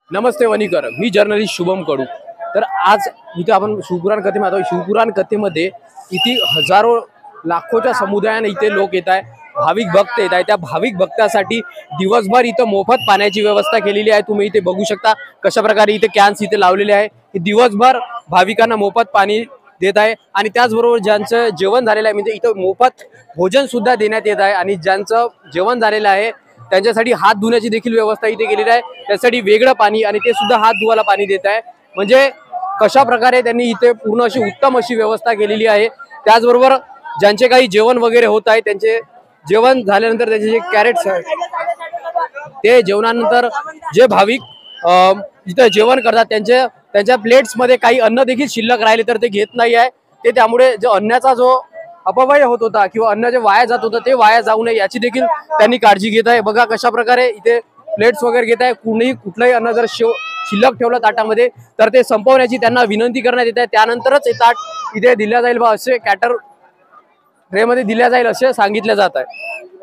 नमस्ते वनीकर, मी journalist Shubham कडू। तर आज इथे आपण शिवपुराण कथेमध्ये आहोत। शिवपुराण कथेमध्ये इथे हजारो लाखोच्या समुदायाने इथे लोक येत आहे, भाविक भक्त येत आहे। त्या भाविक भक्तासाठी दिवसभर इथं मोफत पाण्याची व्यवस्था केलेली आहे। तुम्ही इथे बघू शकता कशा प्रकारे इथे कॅन्स इथे लावलेले आहे की दिवसभर भाविकांना मोफत पाणी देत आहे। आणि त्याचबरोबर ज्यांचं जेवण झालेलं आहे म्हणजे इथं मोफत भोजन सुद्धा देण्यात येत आहे। आणि ज्यांचं जेवण झालेलं आहे त्यांच्यासाठी हात धुण्याची देखील व्यवस्था इथे केलेली आहे। त्यासाठी वेगळं पाणी आणि ते सुद्धा हात धुवायला पाणी देत आहे। म्हणजे कशा प्रकारे त्यांनी इथे पूर्ण अशी उत्तम अशी व्यवस्था केलेली आहे। त्याचबरोबर ज्यांचे काही जेवण वगैरे होत आहे त्यांचे जेवण झाल्यानंतर त्याचे जे कॅरेट्स आहेत ते जेवणानंतर जे भाविक इथे जेवण करतात त्यांच्या प्लेट्स मध्ये काही अन्न देखील शिल्लक राहिले तर ते घेत नाही आहे। ते त्यामुळे जो अन्नाचा जो अपव्यय होत होता किंवा अन्न जे वाया जात होतं ते वाया जाऊ नये याची देखील त्यांनी काळजी घेत आहे। बघा कशा प्रकारे इथे प्लेट्स वगैरे घेत आहे। कुठलंही अन्न जर शिल्लक ठेवलं ताटामध्ये तर ते संपवण्याची त्यांना विनंती करण्यात येत आहे। त्यानंतरच हे ताट इथे दिल्या जाईल व असे कॅटर ट्रे मध्ये दिल्या जाईल असे सांगितले जात आहे।